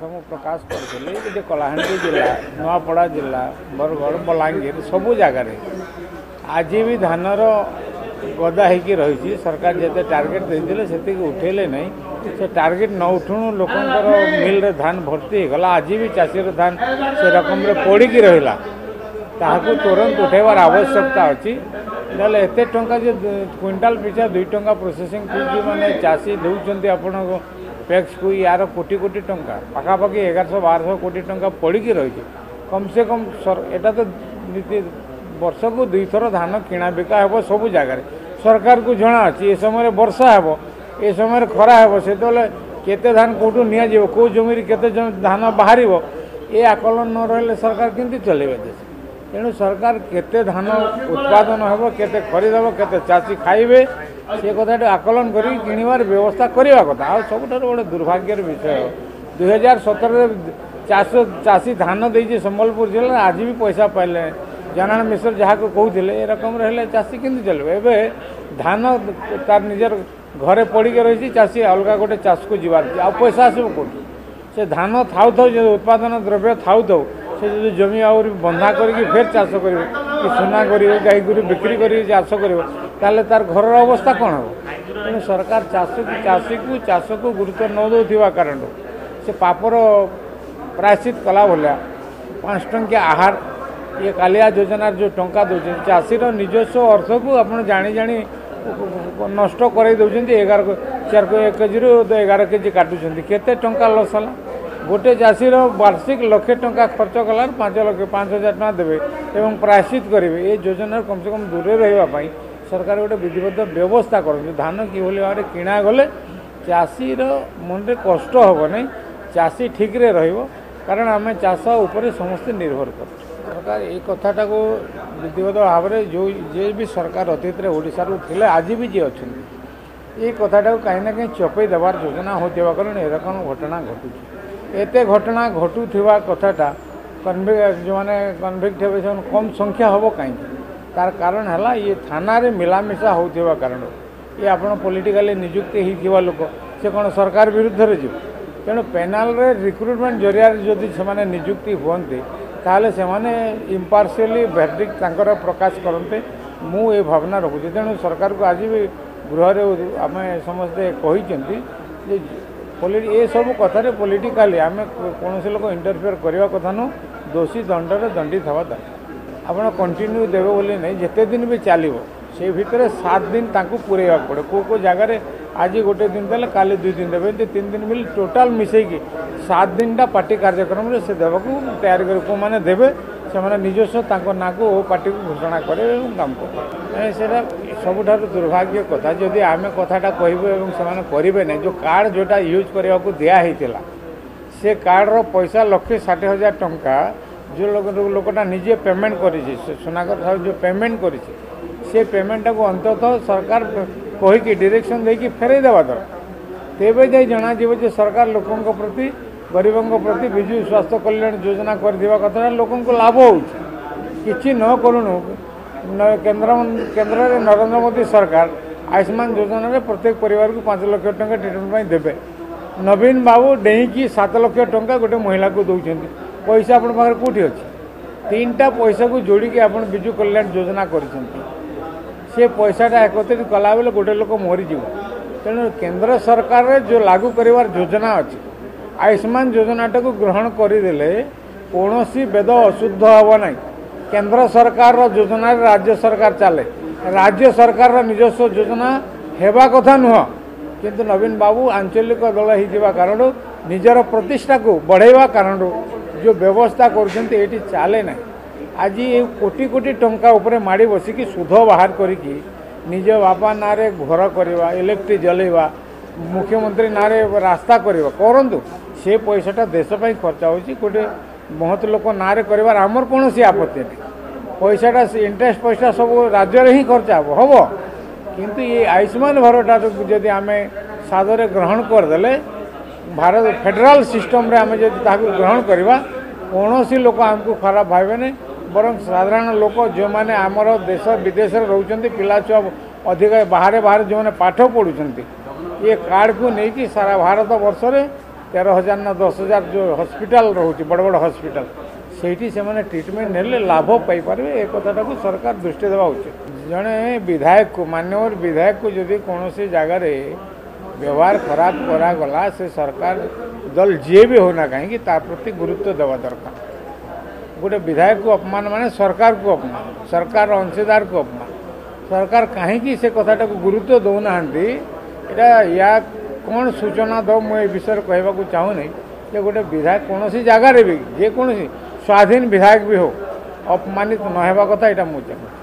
प्रथम प्रकाश करी कलाहांडी जिला नुआपड़ा जिला बरगढ़ बलांगीर सबू जगार आज भी धानर गदा होगी रही सरकार जिते टार्गेट देते से उठेले नहीं से टार्गेट न उठुणु लोकंर मिल रे धान भर्ती गला आज भी चाषीर धान से रकम पड़ी रहा ताकू तुरंत उठेबार आवश्यकता अच्छी ना एत टंका जो क्विंटाल पिछा 2 टंका प्रोसेसिंग फी मैंने चाषी दौरान आपण पैक्स को यार कोटी कोटी टंका पाखापाखि 1100-1200 कोटी टंका पड़ी रही कम से कम एटा तो वर्ष को 2 थर धान किणा बिका हे सबू जगार सरकार को जना अच्छी ए समय वर्षा हे ए समय खरा हे से केते धान कौटू नि कौ जमी केते धान बाहर ये आकलन न रही सरकार केमती चलेबे देश तेणु सरकार केते धान उत्पादन हेब केते खरीद हेब केते चाषी खाइबे से कथा आकलन करी किणवार व्यवस्था करवा कथा आ सब गोटे दुर्भाग्यर विषय 2017 चाषी धान देती संबलपुर जिले आज भी पैसा पाइले जनान मिश्र जहाँ को कहते ए रकम रहे चाषी केमती चलবে एबे धान तार निजर घरे पड़ी रही चाषी अलग गोटे चाष को जीवार आ पैसा आसब कौन से धान थाउ थाउ जो उत्पादन द्रव्य थाउ थाउ से जो जमी आउरी बंधा करके फेर चाष करेंगे कि सुना करेंगे गाई गोरु बिक्री करके चाष करेंगे ताले तार घर अवस्था कौन हो तेणु सरकार चाष को गुरुत्व न दौथिबा कारण से पापर प्रायश्चित कला भलिया 5 टंकिया आहार ये कालिया योजना जो टंका दौरान चाषीर निजस्व अर्थ को आप जानी जानी नष्ट कर 1 केजी रू 11 केजी काटुंट केते टंका लस है गोटे चाषीर वार्षिक 1 लाख टंका खर्च कला 5,000 टका देवे एवं प्रायश्चित करेंगे ये योजना कम से कम दूर रही सरकार गोटे विधिबद्ध व्यवस्था कर धान कि भाव में किणा गले चाषीर मन में कष्ट हम नहीं चाषी ठीक रे रहिबो कारण आम चाष उपर समस्ते निर्भर कर सरकार ये कथाटा को विधिवत भाव में जो जे भी सरकार अतीत ओडिशारू थिले आज भी जी अच्छा ये कथाटा को कहीं ना कहीं चपई देवार योजना होता कारण एरकम घटना घटुची एते घटना घटुवा कथाटा जो मैंने कन्विक्ट हे कम संख्या हम कहीं तार कारण है ये थाना रे मिलामिशा होता कारण ये आप पॉलिटिकली नियुक्ति होता लोक से कौन सरकार विरुद्ध रे जीव तेणु पेनाल रे रिक्रुटमेंट जरिया जदि से नियुक्ति हुए ताहले से माने इम्पार्शियली भर्डिक्ट तांकर प्रकाश करते मु ए भावना रखुची तेणु सरकार को आज भी गृह आम समस्ते कहते ये सब कथार पॉलिटिकली आम कौन लोक इंटरफेयर करने कथा नु दोषी दंडर दंडित हवा दरकार आपड़ कंटिन्यू देवे बोली नहीं जिते दिन भी चलो से भितर 7 दिन तांको पूरेवा पड़े को जगार आज गोटे दिन देले काली 2 दिन देवे 3 दिन मिल टोटाल मिसेकी 7 दिन पार्टी कार्यक्रम से देवाक तैयारी कर मैंने देवे से निजस्व ना को पार्टी को घोषणा करे काम करे से सबुठ दुर्भाग्य कथा जदि आम कथाटा कहबू से करेंगे नहीं जो कार्ड जोटा यूज करने को दिखाई से कार्डर पैसा 1,60,000 टंका जो लोकटा निजे पेमेंट कर सुनाकर साहब जो पेमेंट कर पेमेंटा को अंततः सरकार कहीकि डायरेक्शन देकी फेरई देवा दरकार तेबे जाई जना जीव जे सरकार लोकों प्रति गरीबों प्रति विजु स्वास्थ्य कल्याण योजना कर दिवा कथा लोकों को लाभ हो किछि न करूनु केंद्र नरेंद्र मोदी सरकार आयुष्मान योजना रे प्रत्येक परिवार को 5 लाख टंका ट्रीटमेंट देवे नवीन बाबू डेईकी 7 लाख टंका गोटे महिला को दौरान पैसा आप कौटी अच्छी 3टा पैसा को जोड़ी आप विजु कल्याण योजना कर से पैसाटा एकत्रित कला बेले गोटे लोक मरीज तेणु केंद्र सरकार रे जो लागू करिवार योजना अच्छी आयुष्मान योजनाटा को ग्रहण करदे कौन वेद अशुद्ध हम ना केंद्र सरकार योजना राज्य सरकार चले राज्य सरकार निजस्व योजना हेबा कथा नुह किंतु नवीन बाबू आंचलिक दल होगा कारण निजर प्रतिष्ठा को बढ़ेवा कारण जो व्यवस्था कर चले ना आज ये कोटी कोटी टंका उपरे माड़ी बसिकी सुध बाहर करिकी निज बापा ना रे घर करवा इलेक्ट्रिक जलेवा मुख्यमंत्री ना रे रास्ता करवा करंतु से पैसाटा देशपाई खर्चा होची गोटे बहुत लोक ना रे करवार आमर कौन आपत्ति नहीं पैसाटा इंटरेस्ट पैसा सब राज्य रे ही खर्चा हम किंतु ये आयुष्मान भारत जदि आम सादरे ग्रहण करदे भारत फेडराल सिस्टम रे आम जब ग्रहण करवा कौन लोक आमको खराब भावे नहीं बरं साधारण लोक जो मैंने आमर देश विदेश रोचंती पिला छुआ अधिक बाहर बाहर जो मैंने पाठ पढ़ुंट ये कार्ड को लेकिन सारा भारत वर्ष में 13,000 ना 10,000 जो हॉस्पिटल रोचे बड़ बड़ हॉस्पिटल से ट्रिटमेंट हेल्ले लाभ पाइपर ए कथाटा को सरकार दृष्टि देवा उचित। जड़े विधायक को मान्यवर विधायक को जदि कौन जगार व्यवहार खराब करागला से सरकार दल जी भी होना कहीं प्रति गुरुत्व देवा दरकार। गोटे विधायक को अपमान माने सरकार को अपमान, सरकार अंशीदार को अपमान। सरकार कहीं से कथाटा को गुरुत्व दौना या कौन सूचना दो मुझे विषय कहवाक चाहूनी कि गोटे विधायक कौन जगार भी जेकोसी स्वाधीन विधायक भी हो अपमानित न होगा कथा यहाँ मुझे